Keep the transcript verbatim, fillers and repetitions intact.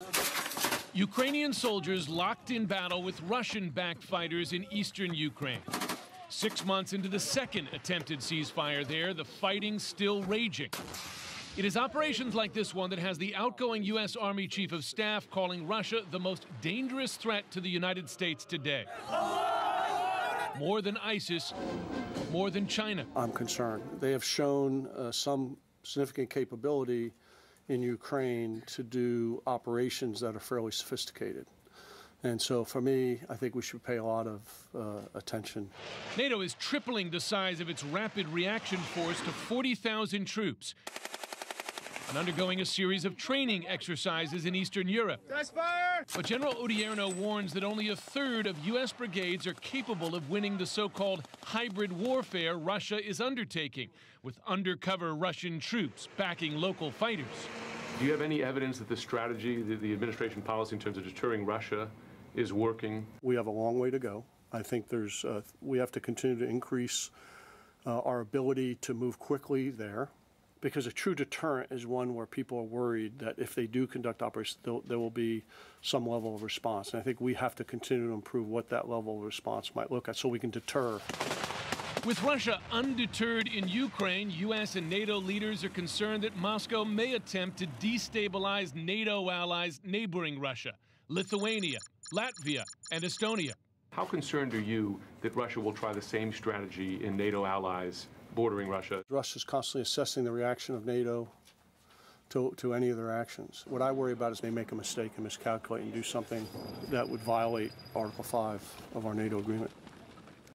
Ukrainian soldiers locked in battle with Russian-backed fighters in eastern Ukraine. Six months into the second attempted ceasefire there, the fighting still raging. It is operations like this one that has the outgoing U S Army Chief of Staff calling Russia the most dangerous threat to the United States today. More than ISIS, more than China. I'm concerned. They have shown uh, some significant capability in Ukraine to do operations that are fairly sophisticated. And so for me, I think we should pay a lot of uh, attention. NATO is tripling the size of its rapid reaction force to forty thousand troops and undergoing a series of training exercises in Eastern Europe. But General Odierno warns that only a third of U S brigades are capable of winning the so-called hybrid warfare Russia is undertaking, with undercover Russian troops backing local fighters. Do you have any evidence that the strategy, the, the administration policy in terms of deterring Russia is working? We have a long way to go. I think there's, uh, we have to continue to increase uh, our ability to move quickly there, because a true deterrent is one where people are worried that if they do conduct operations, there will be some level of response. And I think we have to continue to improve what that level of response might look at so we can deter. With Russia undeterred in Ukraine, U S and NATO leaders are concerned that Moscow may attempt to destabilize NATO allies neighboring Russia, Lithuania, Latvia, and Estonia. How concerned are you that Russia will try the same strategy in NATO allies bordering Russia? Russia is constantly assessing the reaction of NATO to, to any of their actions. What I worry about is they make a mistake and miscalculate and do something that would violate Article five of our NATO agreement.